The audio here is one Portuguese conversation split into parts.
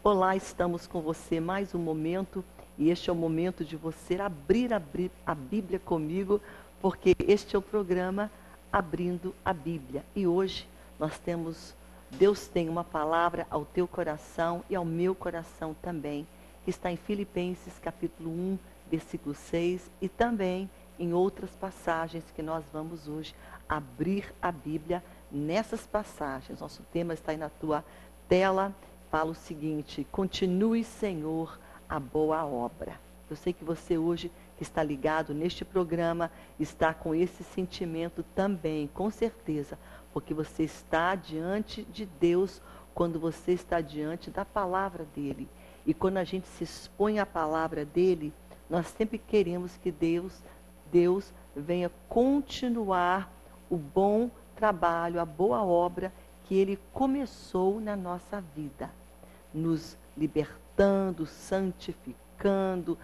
Olá, estamos com você mais um momento e este é o momento de você abrir a Bíblia comigo, porque este é o programa Abrindo a Bíblia. E hoje Deus tem uma palavra ao teu coração e ao meu coração também, que está em Filipenses capítulo 1, versículo 6 e também em outras passagens que nós vamos hoje abrir a Bíblia nessas passagens. Nosso tema está aí na tua tela. Fala o seguinte: continue, Senhor, a boa obra. Eu sei que você hoje, que está ligado neste programa, está com esse sentimento também, com certeza, porque você está diante de Deus quando você está diante da palavra dEle. E quando a gente se expõe à palavra dEle, nós sempre queremos que Deus venha continuar o bom trabalho, a boa obra que Ele começou na nossa vida, nos libertando, santificando,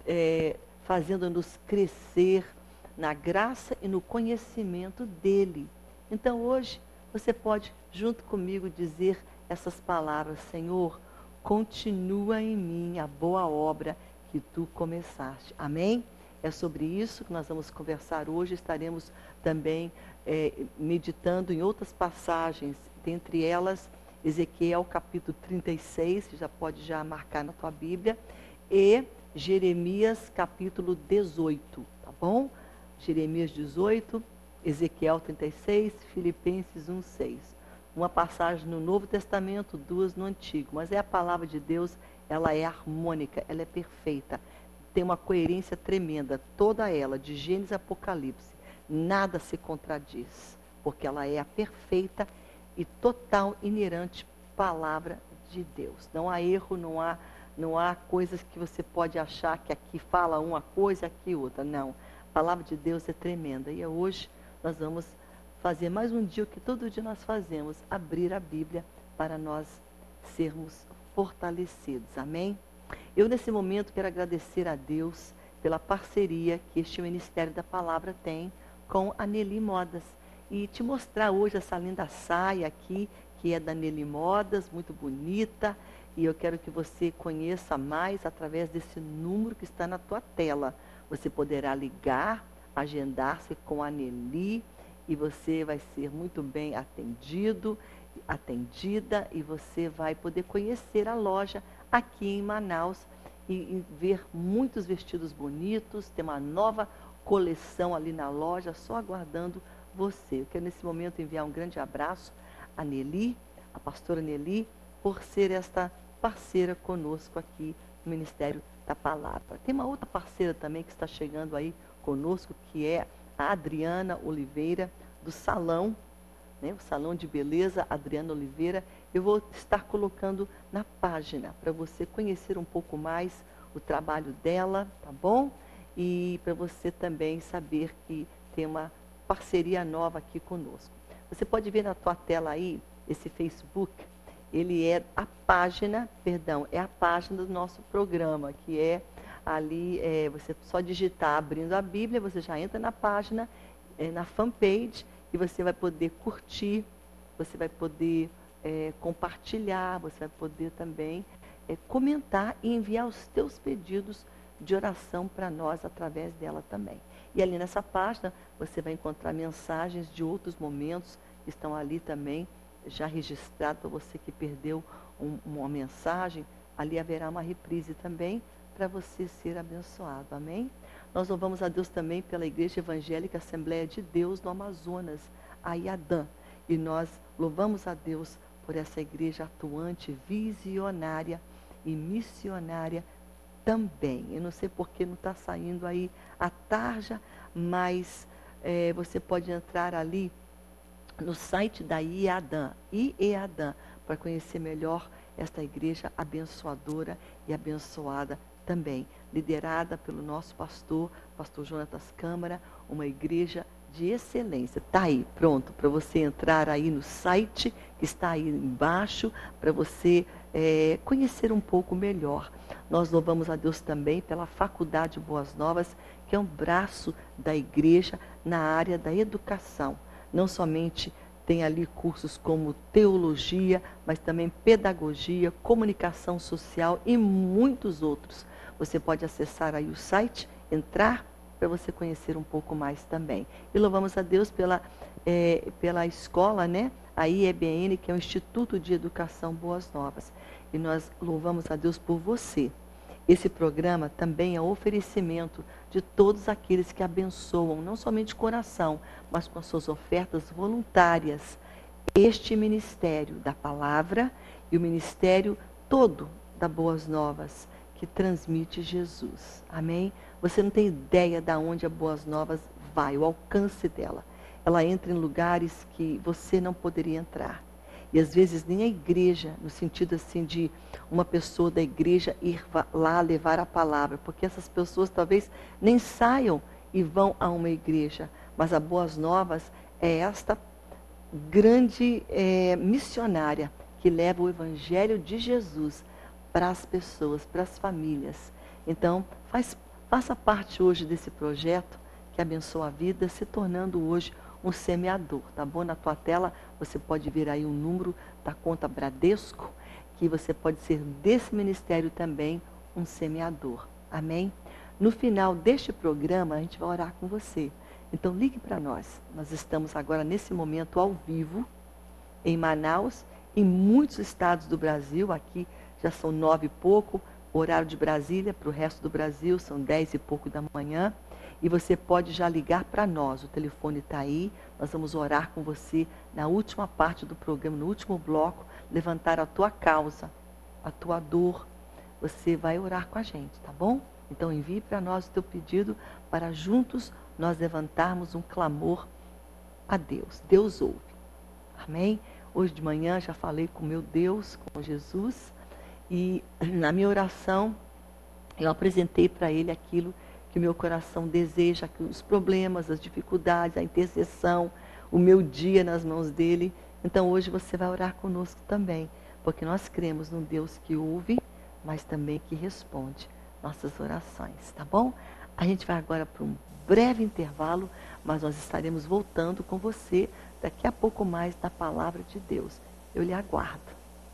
fazendo-nos crescer na graça e no conhecimento dEle. Então hoje você pode, junto comigo, dizer essas palavras: Senhor, continua em mim a boa obra que Tu começaste. Amém? É sobre isso que nós vamos conversar hoje. Estaremos também meditando em outras passagens, dentre elas Ezequiel capítulo 36, que já pode marcar na tua Bíblia, e Jeremias capítulo 18, tá bom? Jeremias 18, Ezequiel 36, Filipenses 1, 6. Uma passagem no Novo Testamento, duas no Antigo, mas a palavra de Deus, ela é harmônica, ela é perfeita, tem uma coerência tremenda, toda ela, de Gênesis a Apocalipse, nada se contradiz, porque ela é a perfeita e total, inerente palavra de Deus. Não há erro, não há coisas que você pode achar que aqui fala uma coisa, aqui outra. Não. A palavra de Deus é tremenda. E hoje nós vamos fazer mais um dia o que todo dia nós fazemos, abrir a Bíblia para nós sermos fortalecidos. Amém? Eu, nesse momento, quero agradecer a Deus pela parceria que este Ministério da Palavra tem com a Nelly Modas. E te mostrar hoje essa linda saia aqui, que é da Nelly Modas, muito bonita. E eu quero que você conheça mais através desse número que está na tua tela. Você poderá ligar, agendar-se com a Nelly e você vai ser muito bem atendida, e você vai poder conhecer a loja aqui em Manaus e ver muitos vestidos bonitos. Tem uma nova coleção ali na loja, só aguardando você. Eu quero nesse momento enviar um grande abraço a Nelly, a pastora Nelly, por ser esta parceira conosco aqui no Ministério da Palavra. Tem uma outra parceira também que está chegando aí conosco, que é a Adriana Oliveira, do Salão, né, o Salão de Beleza Adriana Oliveira. Eu vou estar colocando na página para você conhecer um pouco mais o trabalho dela, tá bom? E para você também saber que tem uma parceria nova aqui conosco. Você pode ver na tua tela aí, esse Facebook, ele é a página do nosso programa, que é ali, você só digitar Abrindo a Bíblia, você já entra na página, na fanpage, e você vai poder curtir, você vai poder compartilhar, você vai poder também comentar e enviar os teus pedidos de oração para nós através dela também. E ali nessa página você vai encontrar mensagens de outros momentos que estão ali também, já registrado para você que perdeu uma mensagem. Ali haverá uma reprise também para você ser abençoado. Amém? Nós louvamos a Deus também pela Igreja Evangélica Assembleia de Deus no Amazonas, a IADAM. E nós louvamos a Deus por essa igreja atuante, visionária e missionária também. Eu não sei porque não está saindo aí a tarja, mas você pode entrar ali no site da IEADAM, para conhecer melhor esta igreja abençoadora e abençoada também, liderada pelo nosso pastor Jonatas Câmara, uma igreja de excelência. Está aí, pronto, para você entrar aí no site, que está aí embaixo, para você conhecer um pouco melhor. Nós louvamos a Deus também pela Faculdade Boas Novas, que é um braço da igreja na área da educação. Não somente tem ali cursos como teologia, mas também pedagogia, comunicação social e muitos outros. Você pode acessar aí o site, entrar para você conhecer um pouco mais também. E louvamos a Deus pela escola, né? A IEBN, que é o Instituto de Educação Boas Novas. E nós louvamos a Deus por você. Esse programa também é oferecimento de todos aqueles que abençoam, não somente de coração, mas com as suas ofertas voluntárias, este ministério da palavra e o ministério todo da Boas Novas, que transmite Jesus. Amém? Você não tem ideia de onde a Boas Novas vai, o alcance dela. Ela entra em lugares que você não poderia entrar. E às vezes nem a igreja, no sentido assim de uma pessoa da igreja ir lá levar a palavra, porque essas pessoas talvez nem saiam e vão a uma igreja. Mas a Boas Novas é esta grande missionária que leva o evangelho de Jesus para as pessoas, para as famílias. Então, faça parte hoje desse projeto que abençoa a vida, se tornando hoje um semeador, tá bom? Na tua tela você pode ver aí o número da conta Bradesco, que você pode ser desse ministério também um semeador. Amém? No final deste programa, a gente vai orar com você. Então ligue para nós. Nós estamos agora nesse momento ao vivo, em Manaus, em muitos estados do Brasil. Aqui já são 9 e pouco, horário de Brasília, para o resto do Brasil são 10 e pouco da manhã. E você pode já ligar para nós, o telefone está aí, nós vamos orar com você na última parte do programa, no último bloco, levantar a tua causa, a tua dor. Você vai orar com a gente, tá bom? Então envie para nós o teu pedido para juntos nós levantarmos um clamor a Deus. Deus ouve. Amém? Hoje de manhã já falei com meu Deus, com Jesus, e na minha oração eu apresentei para Ele aquilo que o meu coração deseja, que os problemas, as dificuldades, a intercessão, o meu dia nas mãos dele. Então hoje você vai orar conosco também, porque nós cremos num Deus que ouve, mas também que responde nossas orações, tá bom? A gente vai agora para um breve intervalo, mas nós estaremos voltando com você daqui a pouco mais da palavra de Deus. Eu lhe aguardo.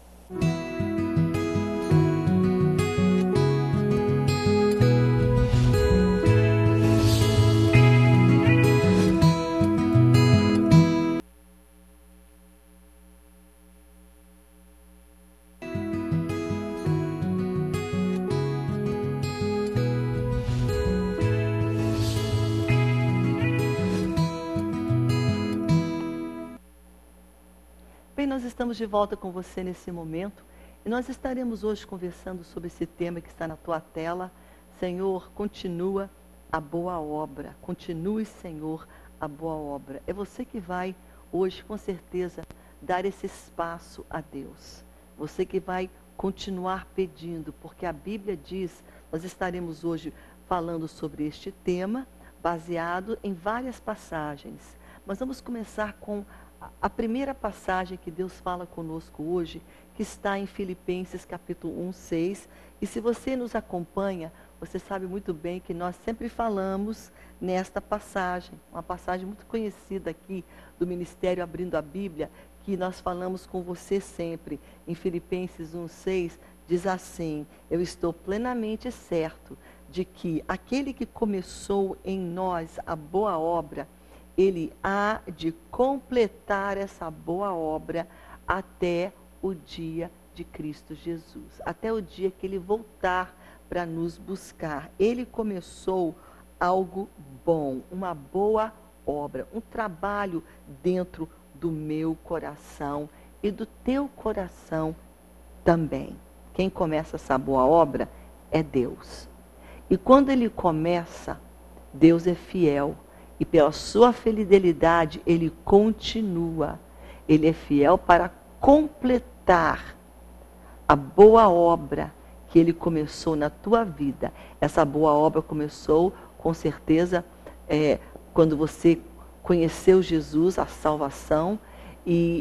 Bem, nós estamos de volta com você nesse momento e nós estaremos hoje conversando sobre esse tema que está na tua tela. Senhor, continua a boa obra. Continue, Senhor, a boa obra. É você que vai hoje, com certeza, dar esse espaço a Deus. Você que vai continuar pedindo, porque a Bíblia diz, nós estaremos hoje falando sobre este tema, baseado em várias passagens. Mas vamos começar com a primeira passagem que Deus fala conosco hoje, que está em Filipenses capítulo 1, 6. E se você nos acompanha, você sabe muito bem que nós sempre falamos nesta passagem, uma passagem muito conhecida aqui do Ministério Abrindo a Bíblia, que nós falamos com você sempre. Em Filipenses 1, 6, diz assim: eu estou plenamente certo de que aquele que começou em nós a boa obra, ele há de completar essa boa obra até o dia de Cristo Jesus. Até o dia que ele voltar para nos buscar. Ele começou algo bom, uma boa obra, um trabalho dentro do meu coração e do teu coração também. Quem começa essa boa obra é Deus. E quando ele começa, Deus é fiel. E pela sua fidelidade, ele continua. Ele é fiel para completar a boa obra que ele começou na tua vida. Essa boa obra começou, com certeza, quando você conheceu Jesus, a salvação, e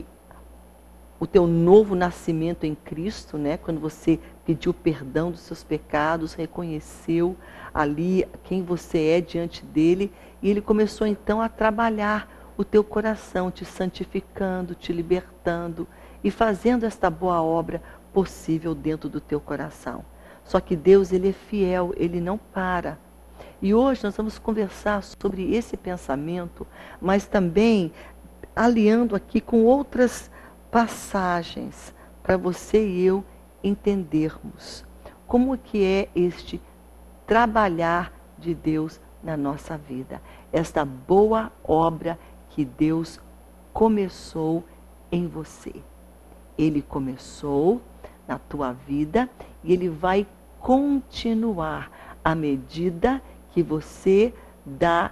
o teu novo nascimento em Cristo, né? Quando você pediu perdão dos seus pecados, reconheceu ali quem você é diante dele, e ele começou então a trabalhar o teu coração, te santificando, te libertando e fazendo esta boa obra possível dentro do teu coração. Só que Deus, Ele é fiel, Ele não para. E hoje nós vamos conversar sobre esse pensamento, mas também aliando aqui com outras passagens para você e eu entendermos como que é este trabalhar de Deus na nossa vida. Esta boa obra que Deus começou em você. Ele começou na tua vida e Ele vai continuar à medida que você dá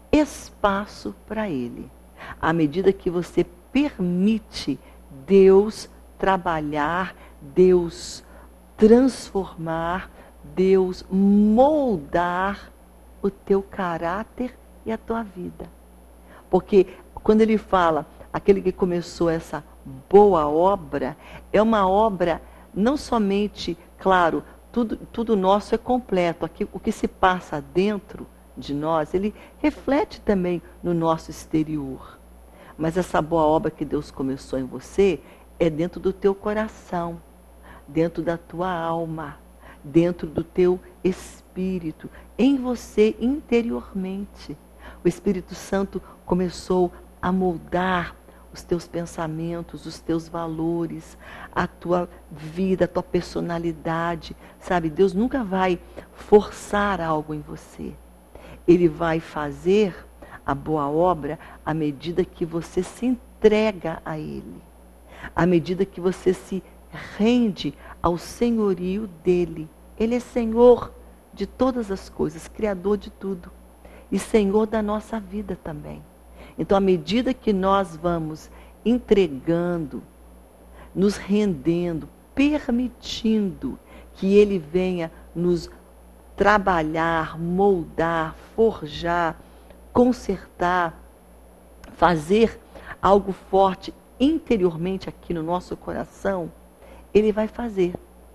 espaço para Ele. À medida que você permite Deus trabalhar, Deus transformar, Deus moldar o teu caráter e a tua vida. Porque quando Ele fala, aquele que começou essa boa obra, é uma obra não somente, claro, tudo nosso é completo. Aqui, o que se passa dentro de nós, ele reflete também no nosso exterior. Mas essa boa obra que Deus começou em você é dentro do teu coração, dentro da tua alma, dentro do teu espírito, em você interiormente. O Espírito Santo começou a moldar os teus pensamentos, os teus valores, a tua vida, a tua personalidade. Sabe, Deus nunca vai forçar algo em você. Ele vai fazer a boa obra à medida que você se entrega a Ele, à medida que você se rende ao senhorio dEle. Ele é Senhor de todas as coisas, Criador de tudo e Senhor da nossa vida também. Então, à medida que nós vamos entregando, nos rendendo, permitindo que Ele venha nos trabalhar, moldar, forjar, consertar, fazer algo forte interiormente aqui no nosso coração, Ele vai fazer.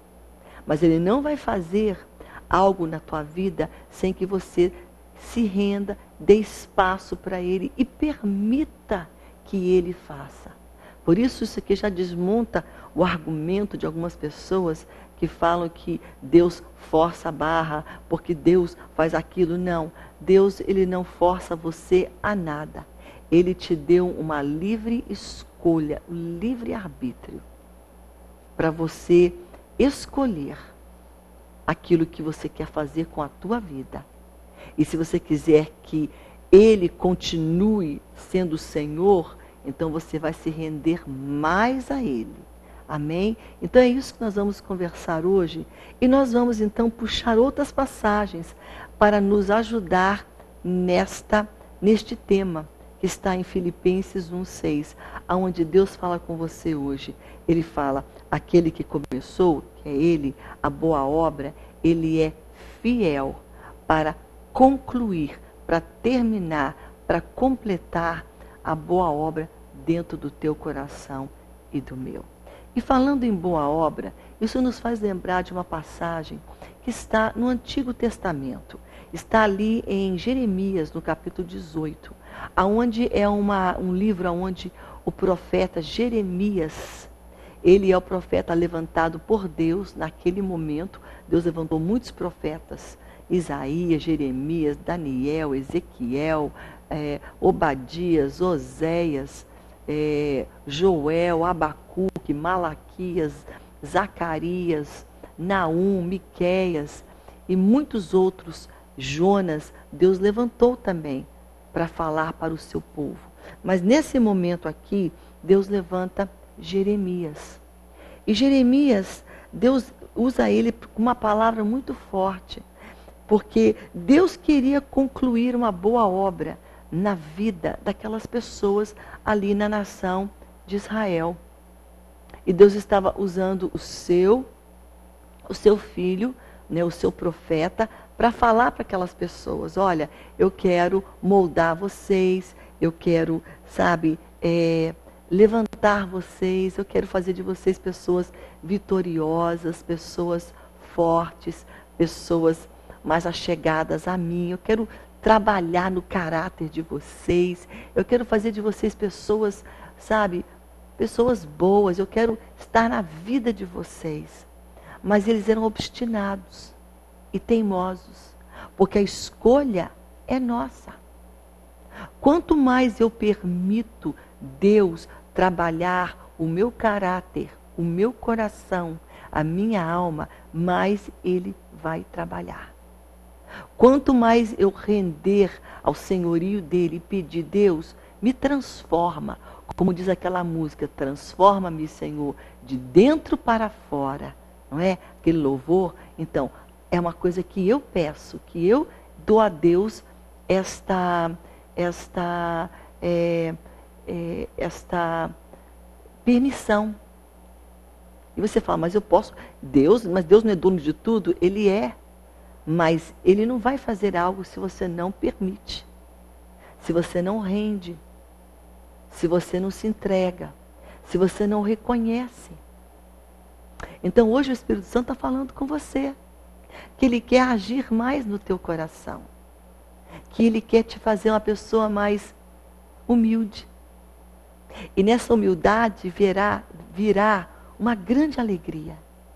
Mas Ele não vai fazer algo na tua vida sem que você se renda, dê espaço para Ele e permita que Ele faça. Por isso aqui já desmonta o argumento de algumas pessoas que falam que Deus força a barra, porque Deus faz aquilo. Não, Deus, Ele não força você a nada. Ele te deu uma livre escolha, um livre arbítrio, para você escolher aquilo que você quer fazer com a tua vida. E se você quiser que Ele continue sendo o Senhor, então você vai se render mais a Ele. Amém? Então é isso que nós vamos conversar hoje. E nós vamos então puxar outras passagens para nos ajudar neste tema que está em Filipenses 1:6, aonde Deus fala com você hoje. Ele fala, aquele que começou, que é Ele, a boa obra, Ele é fiel para concluir, para terminar, para completar a boa obra dentro do teu coração e do meu. E falando em boa obra, isso nos faz lembrar de uma passagem que está no Antigo Testamento. Está ali em Jeremias, no capítulo 18, aonde é um livro onde o profeta Jeremias, ele é o profeta levantado por Deus naquele momento. Deus levantou muitos profetas, Isaías, Jeremias, Daniel, Ezequiel, Obadias, Oséias, Joel, Abacuque, Malaquias, Zacarias, Naum, Miqueias e muitos outros. Jonas, Deus levantou também para falar para o seu povo. Mas nesse momento aqui, Deus levanta Jeremias. E Jeremias, Deus usa ele com uma palavra muito forte, porque Deus queria concluir uma boa obra na vida daquelas pessoas ali na nação de Israel. E Deus estava usando o seu filho, né, o seu profeta, para falar para aquelas pessoas, olha, eu quero moldar vocês, eu quero, levantar vocês, eu quero fazer de vocês pessoas vitoriosas, pessoas fortes, pessoas mais achegadas a mim, eu quero trabalhar no caráter de vocês. Eu quero fazer de vocês pessoas, sabe, pessoas boas. Eu quero estar na vida de vocês. Mas eles eram obstinados e teimosos, porque a escolha é nossa. Quanto mais eu permito Deus trabalhar o meu caráter, o meu coração, a minha alma, mais Ele vai trabalhar. Quanto mais eu render ao senhorio dele e pedir, Deus, me transforma, como diz aquela música, transforma-me, Senhor, de dentro para fora, não é? Aquele louvor. Então, é uma coisa que eu peço, que eu dou a Deus esta permissão. E você fala, mas eu posso, mas Deus não é dono de tudo? Ele é. Mas Ele não vai fazer algo se você não permite, se você não rende, se você não se entrega, se você não reconhece. Então hoje o Espírito Santo está falando com você, que Ele quer agir mais no teu coração, que Ele quer te fazer uma pessoa mais humilde. E nessa humildade virá uma grande alegria.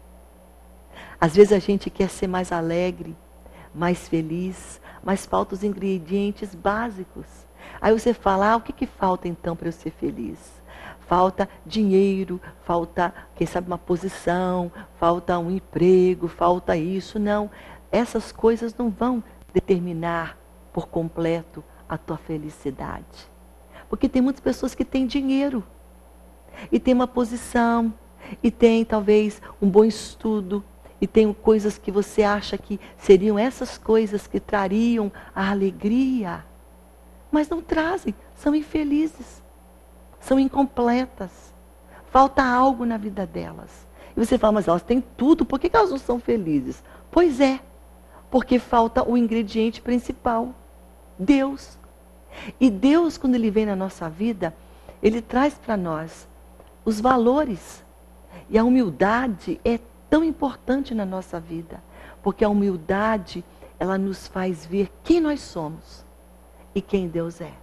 Às vezes a gente quer ser mais alegre, mais feliz, mas faltam os ingredientes básicos. Aí você fala, o que falta então para eu ser feliz? Falta dinheiro, falta, quem sabe, uma posição, falta um emprego, falta isso. Não, essas coisas não vão determinar por completo a tua felicidade. Porque tem muitas pessoas que têm dinheiro, e têm uma posição, e têm talvez um bom estudo, e tem coisas que você acha que seriam essas coisas que trariam a alegria, mas não trazem, são infelizes, são incompletas, falta algo na vida delas. E você fala, mas elas têm tudo, por que elas não são felizes? Pois é, porque falta o ingrediente principal, Deus. E Deus, quando Ele vem na nossa vida, Ele traz para nós os valores. E a humildade é tão importante na nossa vida, porque a humildade, ela nos faz ver quem nós somos e quem Deus é.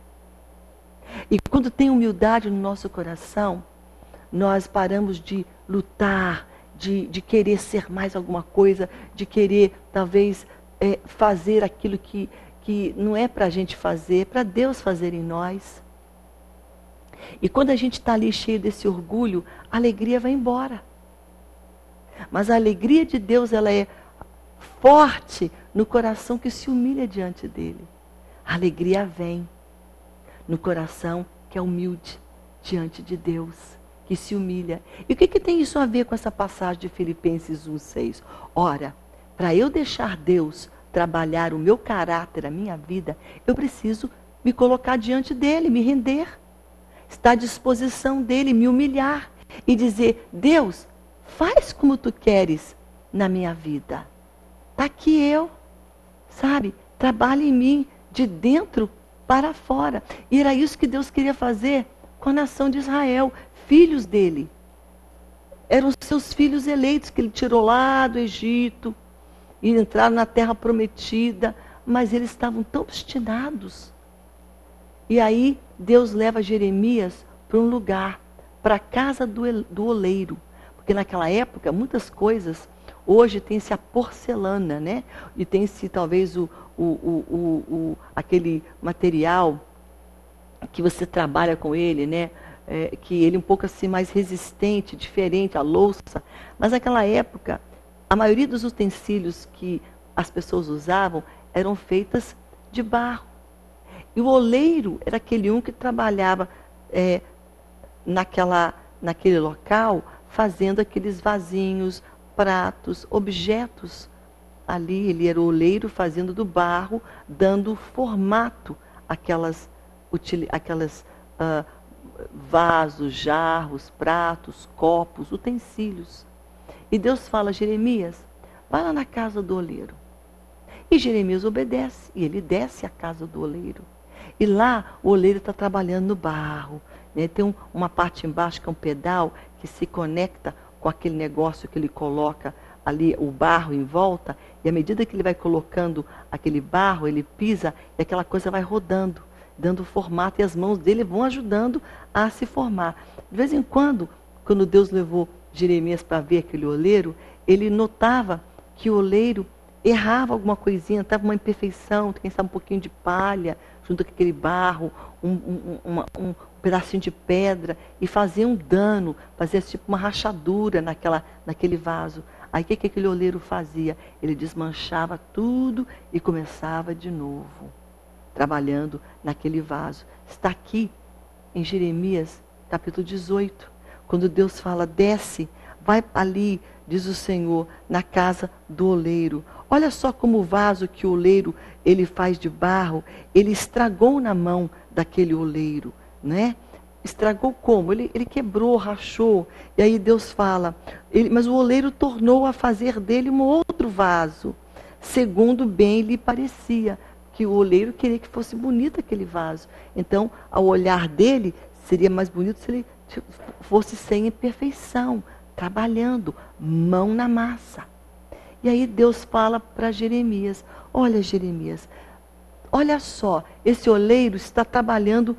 E quando tem humildade no nosso coração, nós paramos de lutar, de querer ser mais alguma coisa, de querer talvez fazer aquilo que não é para a gente fazer, é para Deus fazer em nós. E quando a gente está ali cheio desse orgulho, a alegria vai embora. Mas a alegria de Deus, ela é forte no coração que se humilha diante dele. A alegria vem no coração que é humilde diante de Deus, que se humilha. E o que tem isso a ver com essa passagem de Filipenses 1:6? Ora, para eu deixar Deus trabalhar o meu caráter, a minha vida, eu preciso me colocar diante dele, me render, estar à disposição dele, me humilhar e dizer, Deus, faz como tu queres na minha vida. Está aqui eu, sabe? Trabalha em mim de dentro para fora. E era isso que Deus queria fazer com a nação de Israel, filhos dele. Eram seus filhos eleitos que ele tirou lá do Egito e entraram na terra prometida, mas eles estavam tão obstinados. E aí Deus leva Jeremias para um lugar, para a casa do oleiro. Porque naquela época, muitas coisas, hoje tem-se a porcelana, né? E tem-se talvez aquele material que você trabalha com ele, né? Que ele é um pouco assim mais resistente, diferente, a louça. Mas naquela época, a maioria dos utensílios que as pessoas usavam eram feitas de barro. E o oleiro era aquele um que trabalhava naquele local, fazendo aqueles vasinhos, pratos, objetos. Ali ele era o oleiro fazendo do barro, dando formato àquelas vasos, jarros, pratos, copos, utensílios. E Deus fala a Jeremias, vai lá na casa do oleiro. E Jeremias obedece, e ele desce à casa do oleiro. E lá o oleiro está trabalhando no barro. Né? Tem uma parte embaixo que é um pedal que se conecta com aquele negócio que ele coloca ali o barro em volta, e à medida que ele vai colocando aquele barro, ele pisa e aquela coisa vai rodando, dando formato, e as mãos dele vão ajudando a se formar. De vez em quando Deus levou Jeremias para ver aquele oleiro, ele notava que o oleiro errava alguma coisinha, estava uma imperfeição, quem sabe um pouquinho de palha, junto com aquele barro, um pedacinho de pedra, e fazia um dano, fazia tipo uma rachadura naquele vaso. Aí o que aquele oleiro fazia? Ele desmanchava tudo e começava de novo, trabalhando naquele vaso. Está aqui em Jeremias, capítulo 18, quando Deus fala, desce, vai ali, diz o Senhor, na casa do oleiro. Olha só como o vaso que o oleiro ele faz de barro, ele estragou na mão daquele oleiro, né? Estragou como? Ele quebrou, rachou. E aí Deus fala, mas o oleiro tornou a fazer dele um outro vaso, segundo bem lhe parecia, que o oleiro queria que fosse bonito aquele vaso. Então, ao olhar dele, seria mais bonito se ele fosse sem imperfeição, trabalhando, mão na massa. E aí Deus fala para Jeremias, olha Jeremias, olha só, esse oleiro está trabalhando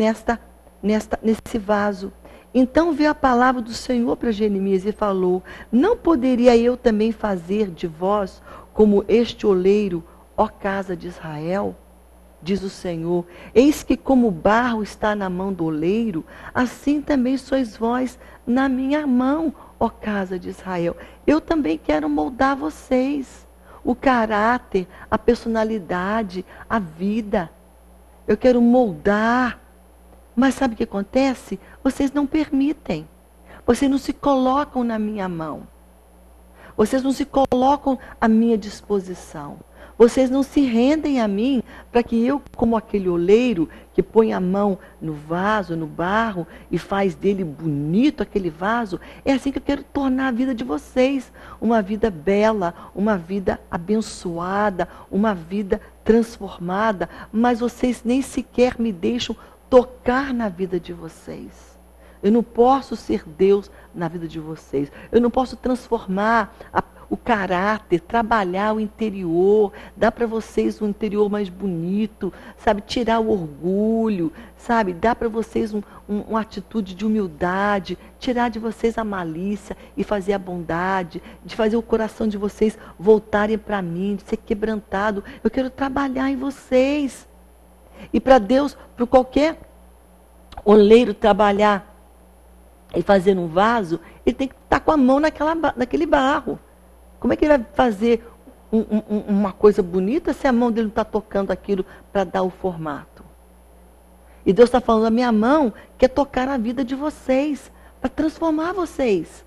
nesse vaso. Então veio a palavra do Senhor para Jeremias e falou, não poderia eu também fazer de vós como este oleiro, ó casa de Israel? Diz o Senhor, eis que como o barro está na mão do oleiro, assim também sois vós na minha mão, ó casa de Israel. Eu também quero moldar vocês, o caráter, a personalidade, a vida. Eu quero moldar. Mas sabe o que acontece? Vocês não permitem. Vocês não se colocam na minha mão. Vocês não se colocam à minha disposição. Vocês não se rendem a mim para que eu, como aquele oleiro que põe a mão no vaso, no barro e faz dele bonito aquele vaso, é assim que eu quero tornar a vida de vocês. Uma vida bela, uma vida abençoada, uma vida transformada, mas vocês nem sequer me deixam tocar na vida de vocês. Eu não posso ser Deus na vida de vocês. Eu não posso transformar o caráter, trabalhar o interior, dar para vocês um interior mais bonito, sabe? Tirar o orgulho, sabe? Dar para vocês uma atitude de humildade, tirar de vocês a malícia e fazer a bondade, de fazer o coração de vocês voltarem para mim, de ser quebrantado. Eu quero trabalhar em vocês. E para Deus, para qualquer oleiro trabalhar e fazer um vaso, ele tem que estar com a mão naquele barro. Como é que ele vai fazer uma coisa bonita se a mão dele não está tocando aquilo para dar o formato? E Deus está falando, a minha mão quer tocar a vida de vocês, para transformar vocês.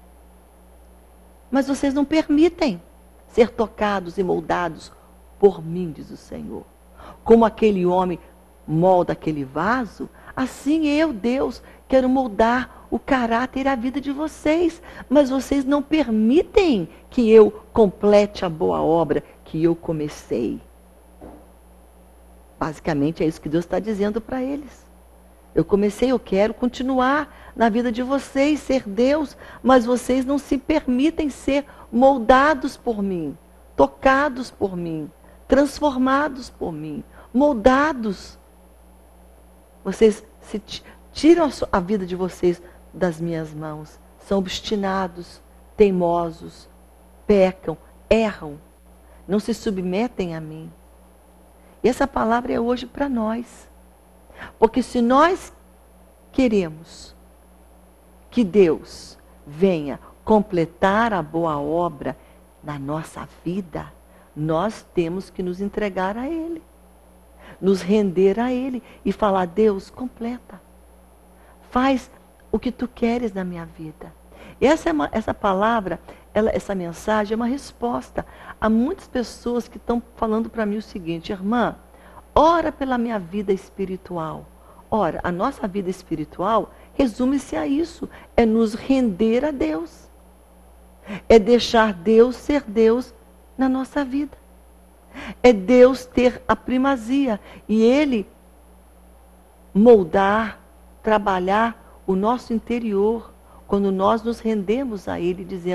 Mas vocês não permitem ser tocados e moldados por mim, diz o Senhor. Como aquele homem molda aquele vaso, assim eu, Deus, quero moldar o caráter e a vida de vocês. Mas vocês não permitem que eu complete a boa obra que eu comecei. Basicamente é isso que Deus está dizendo para eles. Eu comecei, eu quero continuar na vida de vocês, ser Deus, mas vocês não se permitem ser moldados por mim, tocados por mim, transformados por mim, moldados. Vocês tiram a vida de vocês das minhas mãos. São obstinados, teimosos, pecam, erram, não se submetem a mim. E essa palavra é hoje para nós. Porque se nós queremos que Deus venha completar a boa obra na nossa vida, nós temos que nos entregar a Ele. Nos render a Ele e falar, Deus, completa. Faz o que Tu queres na minha vida. E essa palavra, essa mensagem é uma resposta a muitas pessoas que estão falando para mim o seguinte, irmã, ora pela minha vida espiritual. Ora, a nossa vida espiritual resume-se a isso, é nos render a Deus. É deixar Deus ser Deus na nossa vida. É Deus ter a primazia e Ele moldar, trabalhar o nosso interior. Quando nós nos rendemos a Ele e dizemos,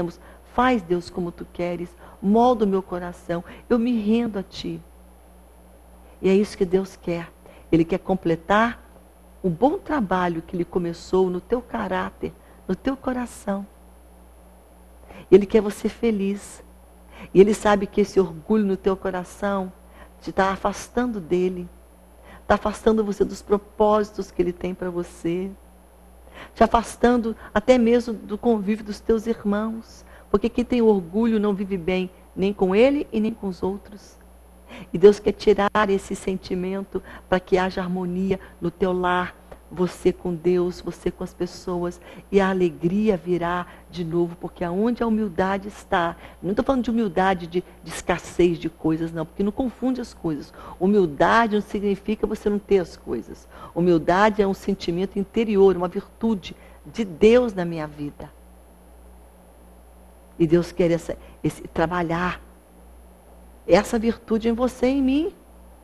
Faz, Deus, como tu queres. Molda o meu coração. Eu me rendo a ti. E é isso que Deus quer. Ele quer completar o bom trabalho que Ele começou no teu caráter, no teu coração. Ele quer você feliz. E Ele sabe que esse orgulho no teu coração te está afastando dEle. Está afastando você dos propósitos que Ele tem para você. Te afastando até mesmo do convívio dos teus irmãos. Porque quem tem orgulho não vive bem nem com ele e nem com os outros. E Deus quer tirar esse sentimento para que haja harmonia no teu lar, você com Deus, você com as pessoas, e a alegria virá de novo, porque aonde a humildade está, não estou falando de humildade de escassez de coisas, não, porque não confunde as coisas. Humildade não significa você não ter as coisas. Humildade é um sentimento interior, uma virtude de Deus na minha vida. E Deus quer trabalhar essa virtude em você e em mim,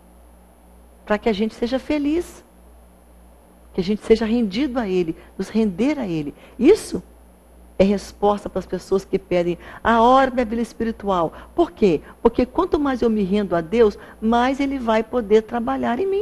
para que a gente seja feliz, que a gente seja rendido a Ele, nos render a Ele. Isso é resposta para as pessoas que pedem a hora da vida espiritual. Por quê? Porque quanto mais eu me rendo a Deus, mais Ele vai poder trabalhar em mim.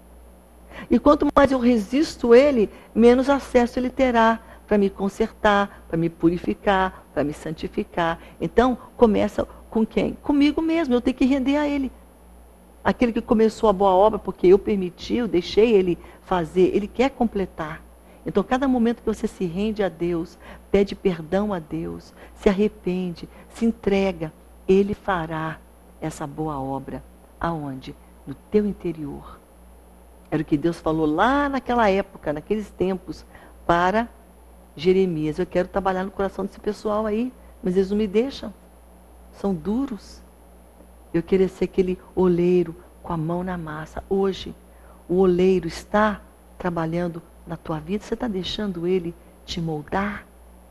E quanto mais eu resisto Ele, menos acesso Ele terá para me consertar, para me purificar, para me santificar. Então, começa com quem? Comigo mesmo, eu tenho que render a Ele. Aquele que começou a boa obra, porque eu permiti, eu deixei Ele fazer, Ele quer completar. Então, cada momento que você se rende a Deus, pede perdão a Deus, se arrepende, se entrega, Ele fará essa boa obra. Aonde? No teu interior. Era o que Deus falou lá naquela época, naqueles tempos, para Jeremias. Eu quero trabalhar no coração desse pessoal aí, mas eles não me deixam. São duros. Eu queria ser aquele oleiro com a mão na massa. Hoje, o oleiro está trabalhando na tua vida. Você está deixando ele te moldar?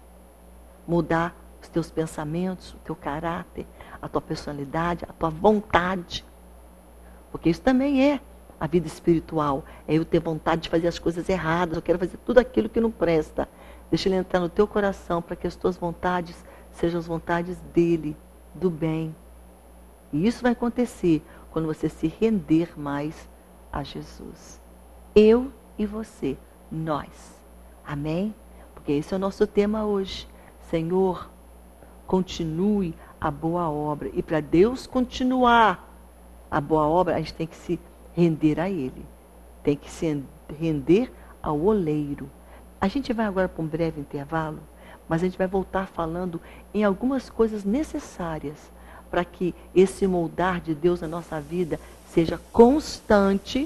Moldar os teus pensamentos, o teu caráter, a tua personalidade, a tua vontade. Porque isso também é a vida espiritual. É eu ter vontade de fazer as coisas erradas. Eu quero fazer tudo aquilo que não presta. Deixa ele entrar no teu coração para que as tuas vontades sejam as vontades dele, do bem. E isso vai acontecer quando você se render mais a Jesus. Eu e você, nós. Amém? Porque esse é o nosso tema hoje. Senhor, continue a boa obra. E para Deus continuar a boa obra, a gente tem que se render a Ele. Tem que se render ao oleiro. A gente vai agora para um breve intervalo, mas a gente vai voltar falando em algumas coisas necessárias para que esse moldar de Deus na nossa vida seja constante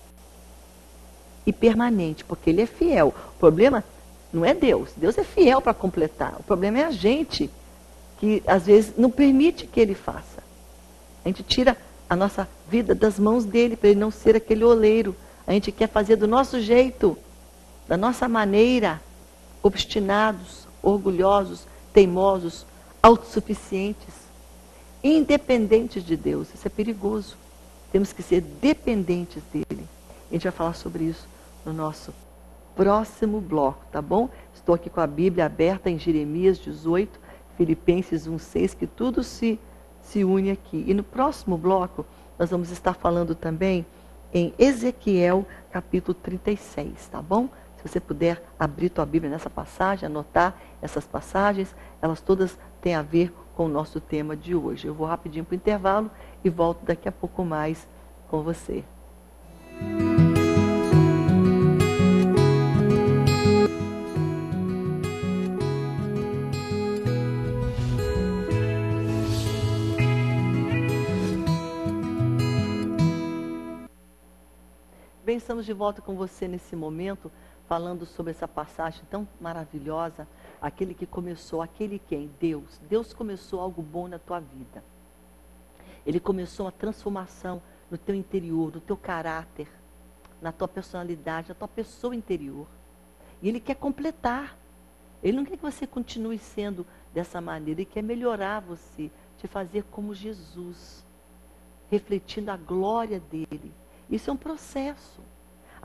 e permanente, porque Ele é fiel. O problema não é Deus. Deus é fiel para completar. O problema é a gente, que às vezes não permite que Ele faça. A gente tira a nossa vida das mãos dEle, para Ele não ser aquele oleiro. A gente quer fazer do nosso jeito, da nossa maneira, obstinados, orgulhosos, teimosos, autossuficientes, independentes de Deus. Isso é perigoso. Temos que ser dependentes dEle. A gente vai falar sobre isso no nosso próximo bloco, tá bom? Estou aqui com a Bíblia aberta em Jeremias 18, Filipenses 1:6, que tudo se une aqui. E no próximo bloco, nós vamos estar falando também em Ezequiel, capítulo 36, tá bom? Se você puder abrir tua Bíblia nessa passagem, anotar essas passagens, elas todas têm a ver com o nosso tema de hoje. Eu vou rapidinho para o intervalo e volto daqui a pouco mais com você. Bem, estamos de volta com você nesse momento, falando sobre essa passagem tão maravilhosa, aquele que começou, aquele quem? Deus. Deus começou algo bom na tua vida. Ele começou uma transformação no teu interior, no teu caráter, na tua personalidade, na tua pessoa interior. E Ele quer completar. Ele não quer que você continue sendo dessa maneira, Ele quer melhorar você, te fazer como Jesus, refletindo a glória dEle. Isso é um processo.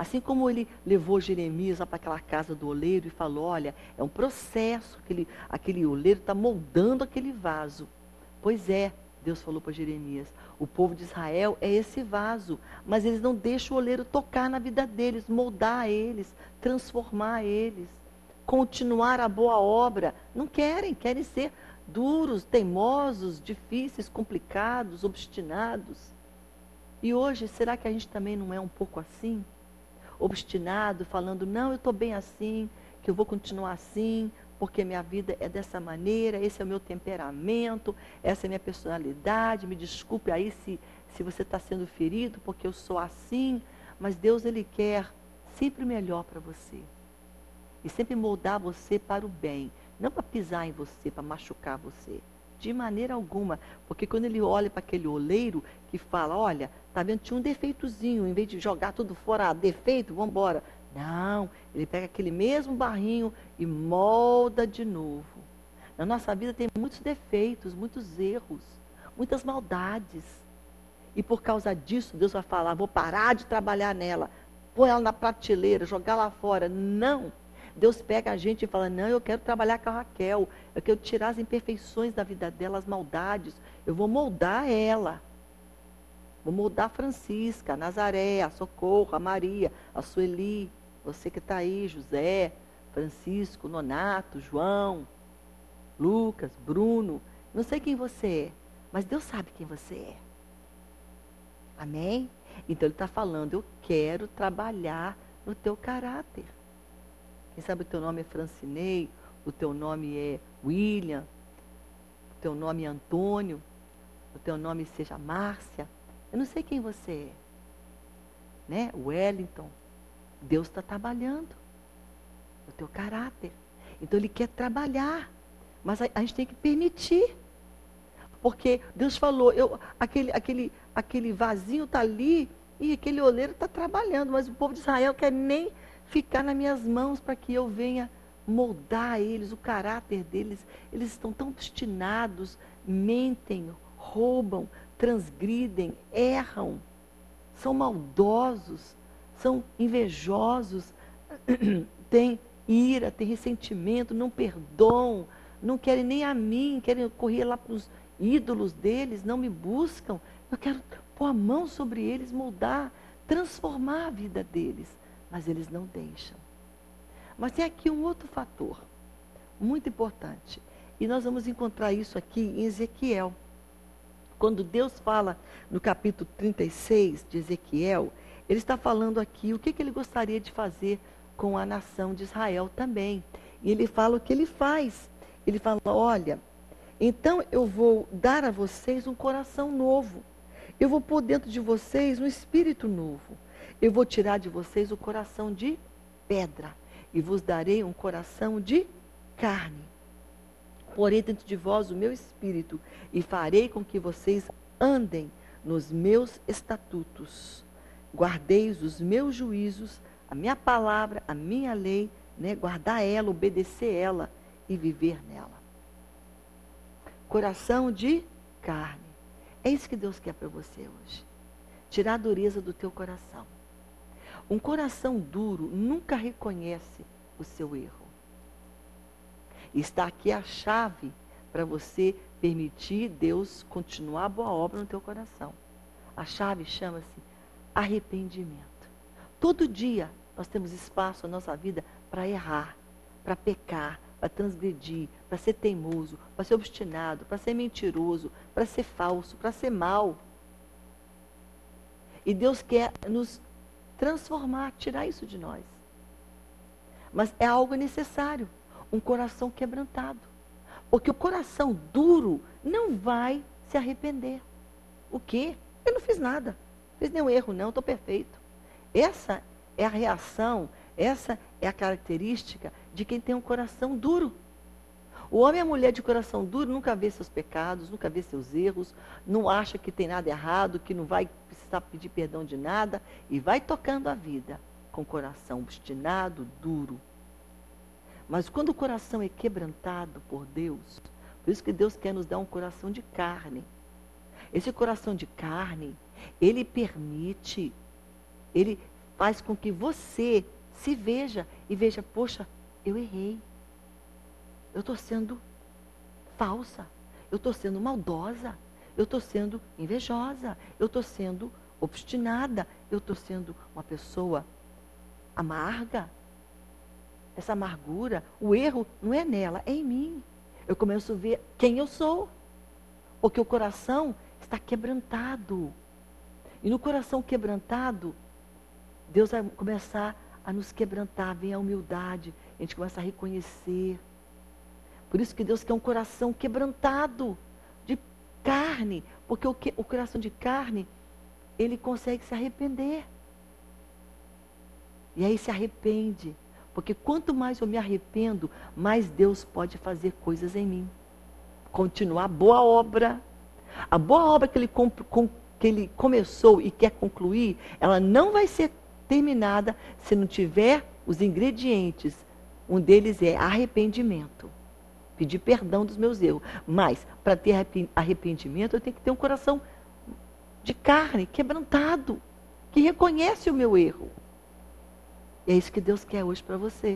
Assim como ele levou Jeremias lá para aquela casa do oleiro e falou, olha, é um processo, aquele oleiro está moldando aquele vaso. Pois é, Deus falou para Jeremias, o povo de Israel é esse vaso, mas eles não deixam o oleiro tocar na vida deles, moldar eles, transformar eles, continuar a boa obra. Não querem, querem ser duros, teimosos, difíceis, complicados, obstinados. E hoje, será que a gente também não é um pouco assim? Obstinado, falando, não, eu estou bem assim, que eu vou continuar assim, porque minha vida é dessa maneira, esse é o meu temperamento, essa é a minha personalidade, me desculpe aí se você está sendo ferido, porque eu sou assim, mas Deus, Ele quer sempre o melhor para você. E sempre moldar você para o bem, não para pisar em você, para machucar você. De maneira alguma, porque quando ele olha para aquele oleiro que fala, olha, tá vendo, tinha um defeitozinho, em vez de jogar tudo fora, defeito, vamos embora. Não, ele pega aquele mesmo barrinho e molda de novo. Na nossa vida tem muitos defeitos, muitos erros, muitas maldades. E por causa disso, Deus vai falar, vou parar de trabalhar nela, pôr ela na prateleira, jogar lá fora. Não. Deus pega a gente e fala, não, eu quero trabalhar com a Raquel, eu quero tirar as imperfeições da vida dela, as maldades, eu vou moldar ela. Vou moldar a Francisca, a Nazaré, a Socorro, a Maria, a Sueli, você que está aí, José, Francisco, Nonato, João, Lucas, Bruno, não sei quem você é, mas Deus sabe quem você é. Amém? Então ele está falando, eu quero trabalhar no teu caráter. Quem sabe o teu nome é Francinei, o teu nome é William, o teu nome é Antônio, o teu nome seja Márcia. Eu não sei quem você é. Né? Wellington. Deus está trabalhando no teu caráter. Então Ele quer trabalhar. Mas a gente tem que permitir. Porque Deus falou, aquele vasinho está ali e aquele oleiro está trabalhando. Mas o povo de Israel quer nem ficar nas minhas mãos para que eu venha moldar eles, o caráter deles. Eles estão tão obstinados, mentem, roubam, transgridem, erram, são maldosos, são invejosos, têm ira, têm ressentimento, não perdoam, não querem nem a mim, querem correr lá para os ídolos deles, não me buscam. Eu quero pôr a mão sobre eles, moldar, transformar a vida deles. Mas eles não deixam. Mas tem aqui um outro fator, muito importante. E nós vamos encontrar isso aqui em Ezequiel. Quando Deus fala no capítulo 36 de Ezequiel, Ele está falando aqui o que Ele gostaria de fazer com a nação de Israel também. E Ele fala o que Ele faz. Ele fala, olha, então eu vou dar a vocês um coração novo. Eu vou pôr dentro de vocês um espírito novo. Eu vou tirar de vocês o coração de pedra e vos darei um coração de carne. Porei dentro de vós o meu espírito e farei com que vocês andem nos meus estatutos. Guardeis os meus juízos, a minha palavra, a minha lei, né? Guardar ela, obedecer ela e viver nela. Coração de carne. É isso que Deus quer para você hoje. Tirar a dureza do teu coração. Um coração duro nunca reconhece o seu erro. E está aqui a chave para você permitir Deus continuar a boa obra no teu coração. A chave chama-se arrependimento. Todo dia nós temos espaço na nossa vida para errar, para pecar, para transgredir, para ser teimoso, para ser obstinado, para ser mentiroso, para ser falso, para ser mau. E Deus quer nos transformar, tirar isso de nós. Mas é algo necessário, um coração quebrantado. Porque o coração duro não vai se arrepender. O quê? Eu não fiz nada, não fiz nenhum erro não, estou perfeito. Essa é a reação, essa é a característica de quem tem um coração duro. O homem e a mulher de coração duro nunca vê seus pecados, nunca vê seus erros, não acha que tem nada errado, que não vai precisar pedir perdão de nada e vai tocando a vida com o coração obstinado, duro. Mas quando o coração é quebrantado por Deus, por isso que Deus quer nos dar um coração de carne. Esse coração de carne, ele permite, ele faz com que você se veja e veja, poxa, eu errei. Eu estou sendo falsa. Eu estou sendo maldosa. Eu estou sendo invejosa. Eu estou sendo obstinada. Eu estou sendo uma pessoa amarga. Essa amargura, o erro não é nela, é em mim. Eu começo a ver quem eu sou. Porque o coração está quebrantado. E no coração quebrantado, Deus vai começar a nos quebrantar. Vem a humildade. A gente começa a reconhecer. Por isso que Deus quer um coração quebrantado, de carne. Porque o coração de carne, ele consegue se arrepender. E aí se arrepende. Porque quanto mais eu me arrependo, mais Deus pode fazer coisas em mim. Continuar a boa obra. A boa obra que ele começou e quer concluir, ela não vai ser terminada se não tiver os ingredientes. Um deles é arrependimento. Pedir perdão dos meus erros. Mas, para ter arrependimento, eu tenho que ter um coração de carne, quebrantado, que reconhece o meu erro. E é isso que Deus quer hoje para você.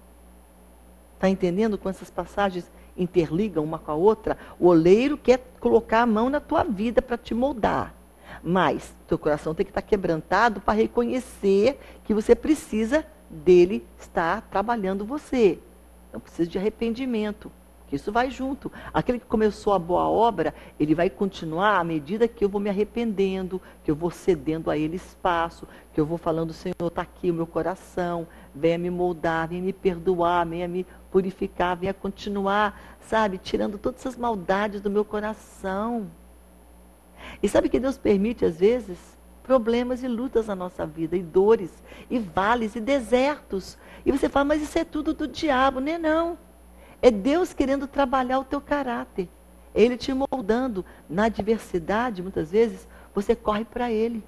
Está entendendo como essas passagens interligam uma com a outra? O oleiro quer colocar a mão na tua vida para te moldar. Mas teu coração tem que estar quebrantado para reconhecer que você precisa dele estar trabalhando você. Então precisa de arrependimento. Isso vai junto. Aquele que começou a boa obra, ele vai continuar à medida que eu vou me arrependendo, que eu vou cedendo a ele espaço, que eu vou falando, Senhor, está aqui o meu coração, venha me moldar, venha me perdoar, venha me purificar, venha continuar, sabe, tirando todas essas maldades do meu coração. E sabe que Deus permite, às vezes, problemas e lutas na nossa vida, e dores, e vales, e desertos. E você fala, mas isso é tudo do diabo, não é não. É Deus querendo trabalhar o teu caráter. É Ele te moldando. Na adversidade, muitas vezes, você corre para Ele.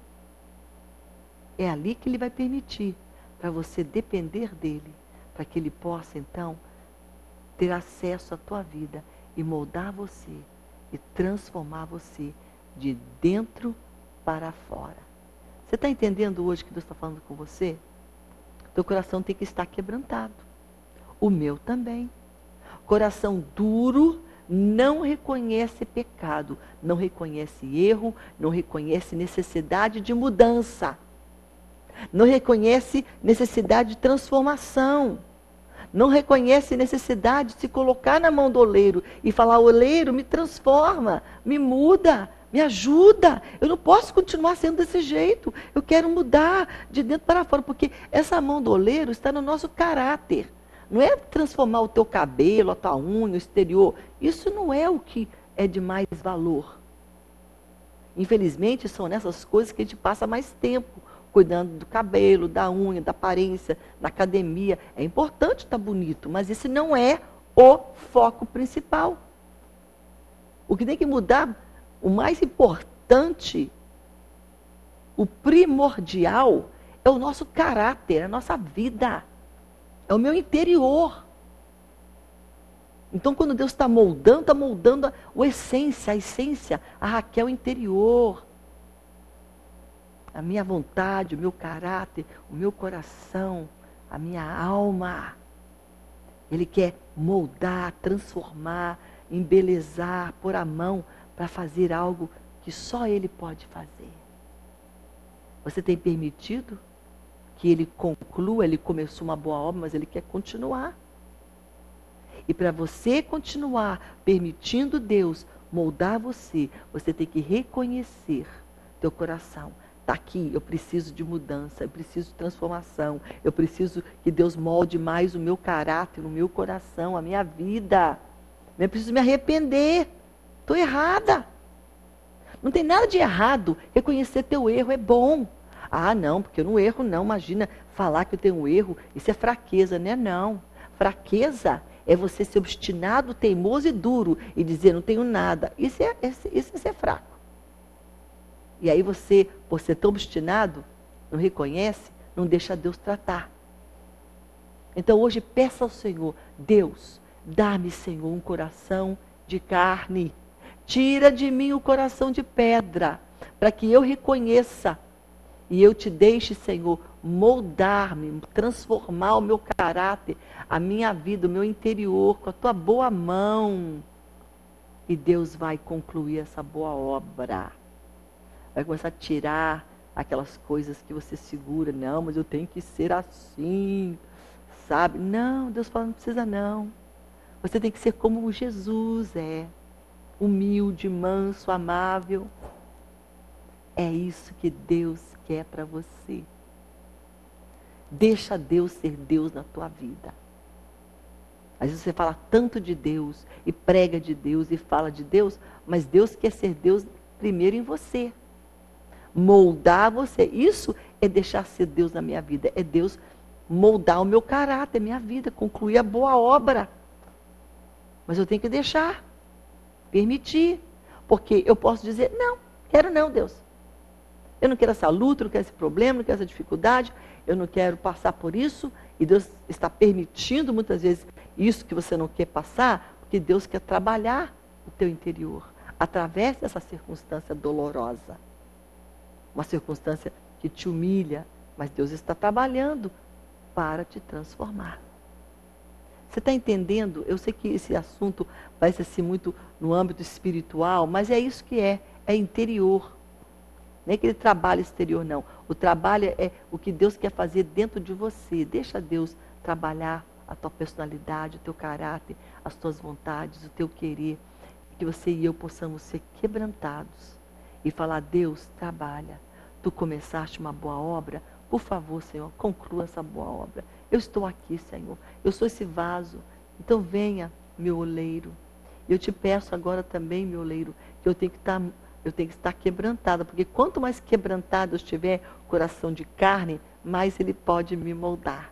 É ali que Ele vai permitir, para você depender dEle, para que Ele possa, então, ter acesso à tua vida e moldar você, e transformar você de dentro para fora. Você está entendendo hoje que Deus está falando com você? Teu coração tem que estar quebrantado. O meu também. Coração duro não reconhece pecado, não reconhece erro, não reconhece necessidade de mudança, não reconhece necessidade de transformação, não reconhece necessidade de se colocar na mão do oleiro e falar, oleiro, me transforma, me muda, me ajuda, eu não posso continuar sendo desse jeito, eu quero mudar de dentro para fora, porque essa mão do oleiro está no nosso caráter. Não é transformar o teu cabelo, a tua unha, o exterior. Isso não é o que é de mais valor. Infelizmente, são nessas coisas que a gente passa mais tempo, cuidando do cabelo, da unha, da aparência, da academia. É importante estar bonito, mas esse não é o foco principal. O que tem que mudar, o mais importante, o primordial, é o nosso caráter, a nossa vida. É o meu interior. Então, quando Deus está moldando a essência, a Raquel interior. A minha vontade, o meu caráter, o meu coração, a minha alma. Ele quer moldar, transformar, embelezar, pôr a mão para fazer algo que só Ele pode fazer. Você tem permitido que Ele conclua? Ele começou uma boa obra, mas Ele quer continuar. E para você continuar permitindo Deus moldar você, você tem que reconhecer teu coração. Está aqui, eu preciso de mudança, eu preciso de transformação, eu preciso que Deus molde mais o meu caráter, o meu coração, a minha vida. Eu preciso me arrepender. Estou errada. Não tem nada de errado. Reconhecer teu erro é bom. Ah, não, porque eu não erro, não. Imagina falar que eu tenho um erro, isso é fraqueza, né? Não. Fraqueza é você ser obstinado, teimoso e duro e dizer, não tenho nada. Isso é ser fraco. E aí você, por ser tão obstinado, não reconhece, não deixa Deus tratar. Então hoje peça ao Senhor, Deus, dá-me, Senhor, um coração de carne. Tira de mim o coração de pedra, para que eu reconheça e eu te deixe, Senhor, moldar-me, transformar o meu caráter, a minha vida, o meu interior, com a tua boa mão. E Deus vai concluir essa boa obra. Vai começar a tirar aquelas coisas que você segura. Não, mas eu tenho que ser assim, sabe? Não, Deus fala, não precisa não. Você tem que ser como Jesus é. Humilde, manso, amável. É isso que Deus quer para você. Deixa Deus ser Deus na tua vida. Às vezes você fala tanto de Deus, e prega de Deus, e fala de Deus, mas Deus quer ser Deus primeiro em você. Moldar você. Isso é deixar ser Deus na minha vida. É Deus moldar o meu caráter, minha vida, concluir a boa obra. Mas eu tenho que deixar, permitir. Porque eu posso dizer, não, quero não, Deus. Eu não quero essa luta, não quero esse problema, não quero essa dificuldade, eu não quero passar por isso. E Deus está permitindo muitas vezes isso que você não quer passar, porque Deus quer trabalhar o teu interior, através dessa circunstância dolorosa. Uma circunstância que te humilha, mas Deus está trabalhando para te transformar. Você está entendendo? Eu sei que esse assunto vai ser assim muito no âmbito espiritual, mas é isso que é interior. Não é aquele trabalho exterior, não. O trabalho é o que Deus quer fazer dentro de você. Deixa Deus trabalhar a tua personalidade, o teu caráter, as tuas vontades, o teu querer. Que você e eu possamos ser quebrantados e falar, Deus, trabalha. Tu começaste uma boa obra, por favor, Senhor, conclua essa boa obra. Eu estou aqui, Senhor. Eu sou esse vaso. Então venha, meu oleiro. Eu te peço agora também, meu oleiro, que eu tenho que estar quebrantada, porque quanto mais quebrantado eu estiver, coração de carne, mais ele pode me moldar.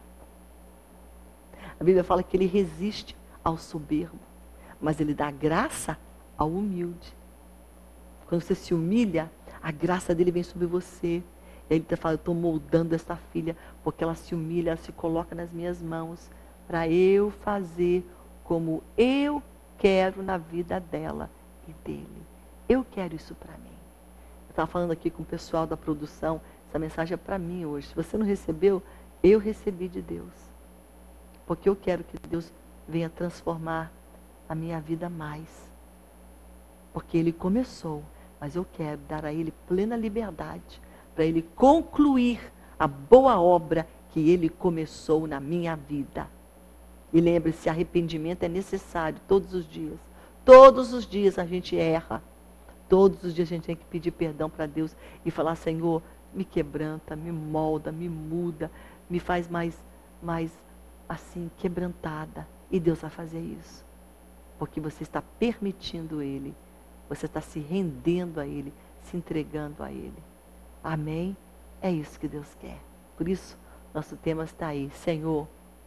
A Bíblia fala que ele resiste ao soberbo, mas ele dá graça ao humilde. Quando você se humilha, a graça dele vem sobre você. E aí ele fala, eu estou moldando essa filha, porque ela se humilha, ela se coloca nas minhas mãos, para eu fazer como eu quero na vida dela e dele. Eu quero isso para mim. Eu estava falando aqui com o pessoal da produção, essa mensagem é para mim hoje. Se você não recebeu, eu recebi de Deus. Porque eu quero que Deus venha transformar a minha vida mais. Porque Ele começou, mas eu quero dar a Ele plena liberdade, para Ele concluir a boa obra que Ele começou na minha vida. E lembre-se, arrependimento é necessário todos os dias. Todos os dias a gente erra. Todos os dias a gente tem que pedir perdão para Deus e falar, Senhor, me quebranta, me molda, me muda, me faz mais assim, quebrantada. E Deus vai fazer isso. Porque você está permitindo Ele. Você está se rendendo a Ele, se entregando a Ele. Amém? É isso que Deus quer. Por isso, nosso tema está aí. Senhor,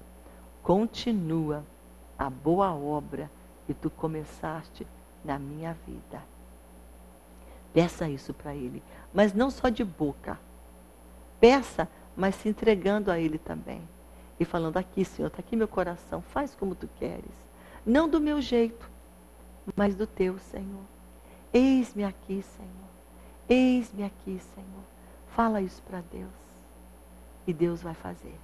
continua a boa obra que Tu começaste na minha vida. Peça isso para Ele. Mas não só de boca. Peça, mas se entregando a Ele também. E falando, aqui, Senhor, está aqui meu coração. Faz como Tu queres. Não do meu jeito, mas do Teu, Senhor. Eis-me aqui, Senhor. Eis-me aqui, Senhor. Fala isso para Deus. E Deus vai fazer.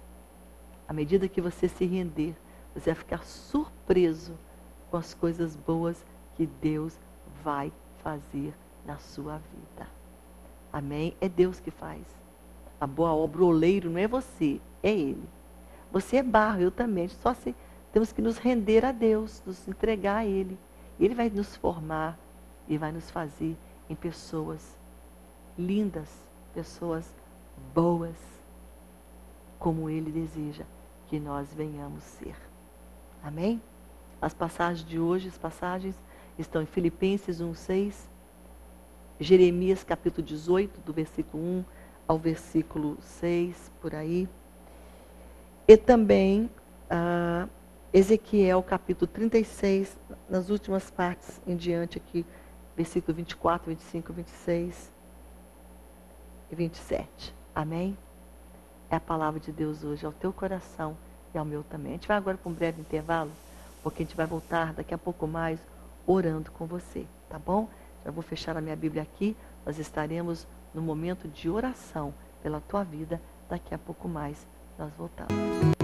À medida que você se render, você vai ficar surpreso com as coisas boas que Deus vai fazer na sua vida. Amém? É Deus que faz. A boa obra, o oleiro não é você, é Ele. Você é barro, eu também. Só se temos que nos render a Deus, nos entregar a Ele. Ele vai nos formar e vai nos fazer em pessoas lindas, pessoas boas, como Ele deseja que nós venhamos ser. Amém? As passagens de hoje, as passagens estão em Filipenses 1:6, Jeremias capítulo 18, do versículo 1 ao versículo 6, por aí. E também Ezequiel capítulo 36, nas últimas partes em diante aqui, versículo 24, 25, 26 e 27. Amém? É a palavra de Deus hoje, ao teu coração e ao meu também. A gente vai agora para um breve intervalo, porque a gente vai voltar daqui a pouco mais orando com você, tá bom? Já vou fechar a minha Bíblia aqui, nós estaremos no momento de oração pela tua vida Daqui a pouco mais nós voltamos.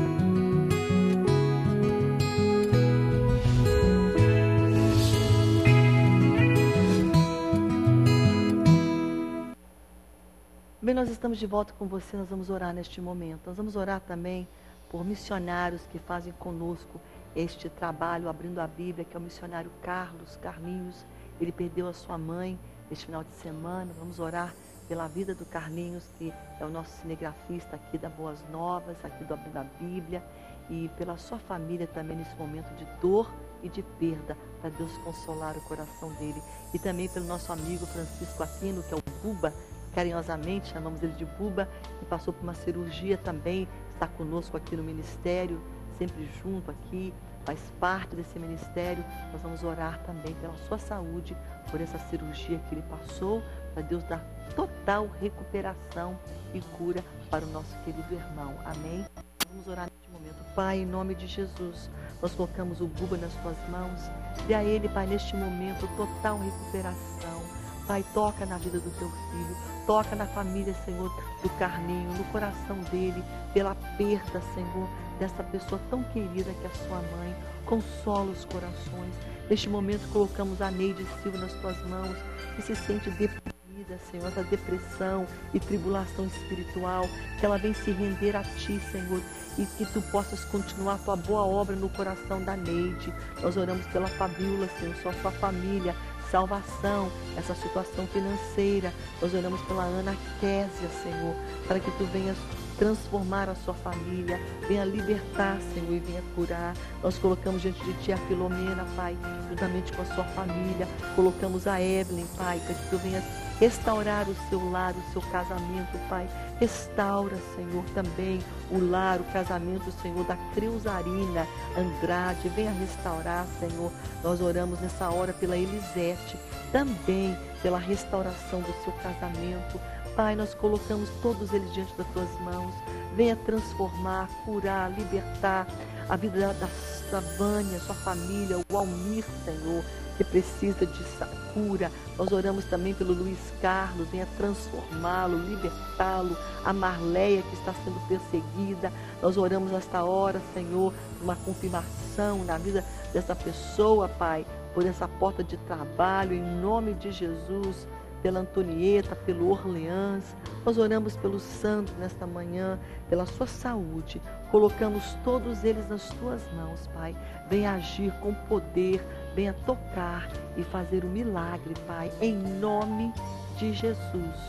Bem, nós estamos de volta com você, nós vamos orar neste momento. Nós vamos orar também por missionários que fazem conosco este trabalho, abrindo a Bíblia, que é o missionário Carlinhos. Ele perdeu a sua mãe neste final de semana. Vamos orar pela vida do Carlinhos, que é o nosso cinegrafista aqui da Boas Novas, aqui do Abrindo a Bíblia, e pela sua família também nesse momento de dor e de perda, para Deus consolar o coração dele. E também pelo nosso amigo Francisco Aquino, que é o Buba, carinhosamente chamamos ele de Buba, que passou por uma cirurgia também, está conosco aqui no ministério, sempre junto aqui, faz parte desse ministério. Nós vamos orar também pela sua saúde, por essa cirurgia que ele passou, para Deus dar total recuperação e cura para o nosso querido irmão. Amém? Vamos orar neste momento. Pai, em nome de Jesus, nós colocamos o Buba nas tuas mãos. Dê a ele, Pai, neste momento, total recuperação. Pai, toca na vida do teu filho, toca na família, Senhor, do Carlinho, no coração dele, pela perda, Senhor, dessa pessoa tão querida que é a sua mãe. Consola os corações. Neste momento colocamos a Neide Silva nas tuas mãos, que se sente deprimida, Senhor, essa depressão e tribulação espiritual, que ela vem se render a ti, Senhor, e que tu possas continuar a tua boa obra no coração da Neide. Nós oramos pela Fabiola, Senhor, sua família, salvação, essa situação financeira. Nós oramos pela Ana Késia, Senhor, para que tu venhas transformar a sua família, venha libertar, Senhor, e venha curar. Nós colocamos diante de ti a Filomena, Pai, juntamente com a sua família. Colocamos a Evelyn, Pai, para que tu venhas restaurar o seu lar, o seu casamento, Pai. Restaura, Senhor, também o lar, o casamento, Senhor, da Creusarina Andrade. Venha restaurar, Senhor. Nós oramos nessa hora pela Elisete, também pela restauração do seu casamento. Pai, nós colocamos todos eles diante das tuas mãos. Venha transformar, curar, libertar a vida da Vânia, sua família, o Almir, Senhor, que precisa de cura. Nós oramos também pelo Luiz Carlos, venha transformá-lo, libertá-lo. A Marleia, que está sendo perseguida. Nós oramos nesta hora, Senhor, uma confirmação na vida dessa pessoa, Pai, por essa porta de trabalho, em nome de Jesus. Pela Antonieta, pelo Orleans. Nós oramos pelo santo nesta manhã, pela sua saúde. Colocamos todos eles nas tuas mãos, Pai. Venha agir com poder, venha tocar e fazer o milagre, Pai, em nome de Jesus.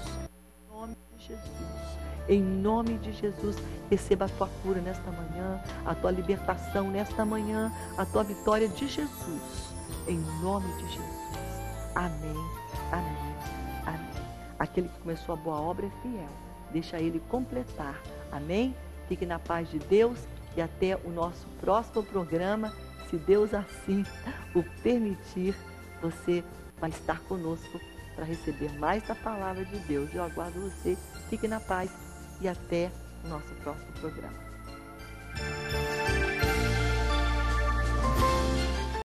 Em nome de Jesus. Em nome de Jesus, receba a tua cura nesta manhã, a tua libertação nesta manhã, a tua vitória de Jesus. Em nome de Jesus. Amém. Amém. Amém. Aquele que começou a boa obra é fiel. Deixa ele completar. Amém? Fique na paz de Deus e até o nosso próximo programa. Se Deus assim o permitir, você vai estar conosco para receber mais da palavra de Deus. Eu aguardo você. Fique na paz e até o nosso próximo programa.